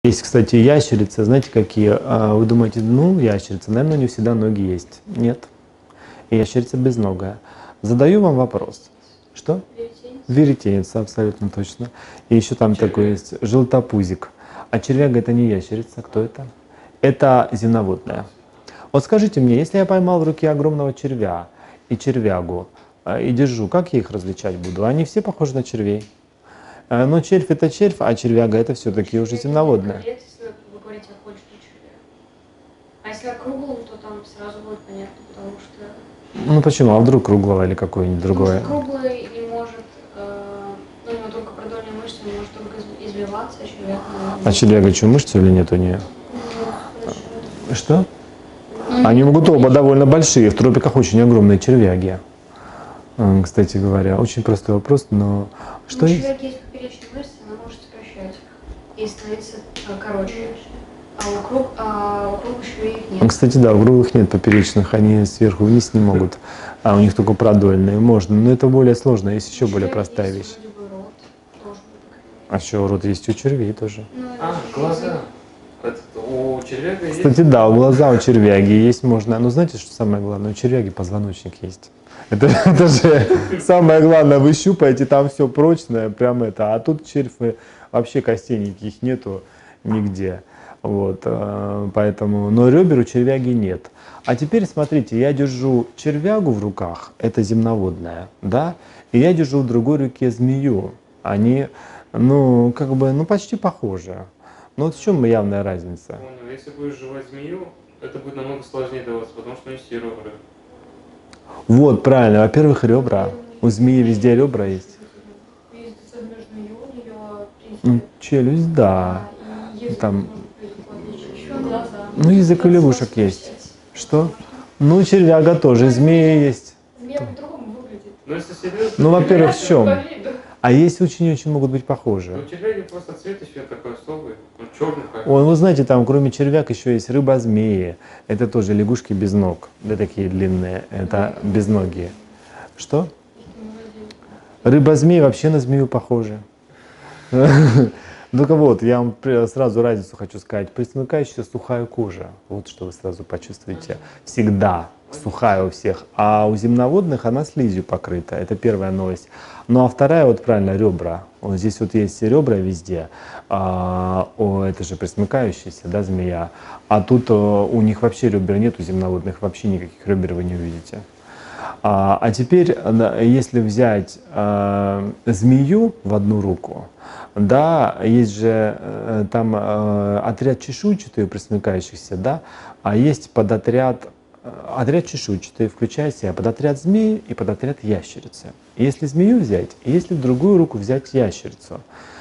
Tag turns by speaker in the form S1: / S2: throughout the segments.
S1: Есть, кстати, ящерицы, знаете, какие? Вы думаете, ну, ящерица, наверное, у нее всегда ноги есть. Нет. Ящерица безногая. Задаю вам вопрос. Что? Веретенница, абсолютно точно. И еще там такой есть желтопузик. А червяга — это не ящерица. Кто это? Это земноводная. Вот скажите мне, если я поймал в руке огромного червя и червягу, и держу, как я их различать буду? Они все похожи на червей. Но червь — это червь, а червяга — это все-таки уже земноводная.
S2: Если вы говорите о почке червя. А если о круглом, то там сразу будет понятно, потому что...
S1: Ну почему? А вдруг круглого или какое-нибудь другое?
S2: Круглый не может, у него только продольные мышцы, он может только извиваться, а червяк...
S1: А червяга что, мышцы или нет у нее? Что? Они могут оба довольно большие, в тропиках очень огромные червяги. Кстати говоря, очень простой вопрос, но что есть?
S2: У червяги есть поперечная мышца, она может сокращать и становиться короче. А у круглых червей их нет.
S1: Кстати, да, у круглых нет поперечных, они сверху вниз не могут, а у них только продольные. Можно, но это более сложно, есть еще более простая вещь. А что, рот есть у червей тоже?
S3: Глаза. У червяга есть?
S1: Кстати, да, глаза у червяги есть можно. Но знаете, что самое главное? У червяги позвоночник есть. Это же самое главное, вы щупаете, там все прочное, прям это. А тут червь, вообще костей никаких нету нигде. Вот, поэтому, но ребер у червяги нет. А теперь смотрите, я держу червягу в руках, это земноводная, да, и я держу в другой руке змею. Они, ну, как бы, ну, почти похожи. Но вот в чем явная разница?
S3: Понял. Если будешь жевать змею, это будет намного сложнее даваться, потому что у нее есть ребра.
S1: Вот, правильно. Во-первых, ребра. У змеи везде ребра есть. Челюсть, да. Там, ну, язык у лягушек есть. Что? Ну, червяга тоже, змея есть.
S3: Но если серьезно,
S1: Ну, во-первых, в чем? А есть очень-очень могут быть похожи.
S3: у червяги просто цвет еще такой особый, он черный.
S1: Ой, вы знаете, там кроме червяк еще есть рыба-змеи. Это тоже лягушки без ног, да, такие длинные. Это безногие. Что? Рыба-змеи вообще на змею похожи. Только вот, я вам сразу разницу хочу сказать. Пресмыкающаяся сухая кожа. Вот что вы сразу почувствуете. Всегда сухая у всех. А у земноводных она слизью покрыта. Это первая новость. Ну а вторая, вот правильно, ребра. Вот здесь вот есть ребра везде. Это же пресмыкающаяся, да, змея. А тут у них вообще ребер нет, у земноводных вообще никаких ребер вы не увидите. А теперь, если взять змею в одну руку, да, есть же там отряд чешуйчатых пресмыкающихся, да, а есть отряд чешуйчатый, включая в себя подотряд змеи и подотряд ящерицы. Если змею взять, если в другую руку взять ящерицу,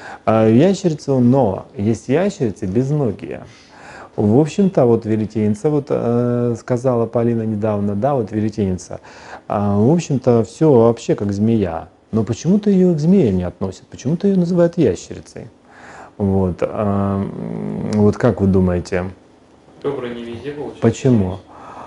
S1: но есть ящерицы безногие. В общем-то, вот веретенница, вот сказала Полина недавно, да, вот веретенница, в общем-то, все вообще как змея. Но почему-то ее к змее не относят, почему-то ее называют ящерицей. Вот, вот как вы думаете?
S3: Ребра не везде получается.
S1: Почему?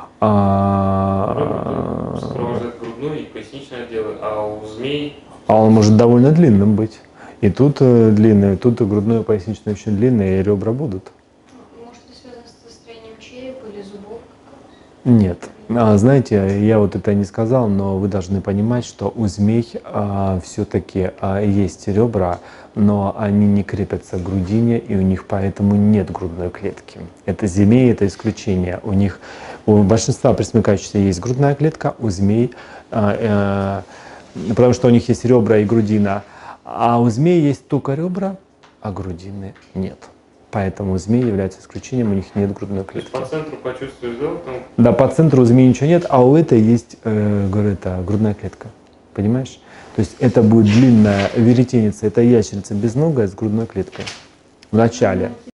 S3: Ребра сопровождают грудную и поясничное отделы, а у змей...
S1: А он может довольно длинным быть. И тут длинный, и тут грудное и поясничное очень длинное, и ребра будут.
S2: Может, это связано с строением черепа или зубов?
S1: Нет. Знаете, я вот это не сказал, но вы должны понимать, что у змей все-таки есть ребра, но они не крепятся к грудине, и у них поэтому нет грудной клетки. Это змеи, это исключение. У большинства пресмыкающихся есть грудная клетка, у змей, потому что у них есть ребра и грудина, а у змей есть только ребра, а грудины нет. Поэтому змеи являются исключением, у них нет грудной клетки.
S3: По центру почувствуешь, да? Там...
S1: Да, по центру у змеи ничего нет, а у этой есть грудная клетка. Понимаешь? То есть это будет длинная веретенница, это ящерица безногая с грудной клеткой в начале.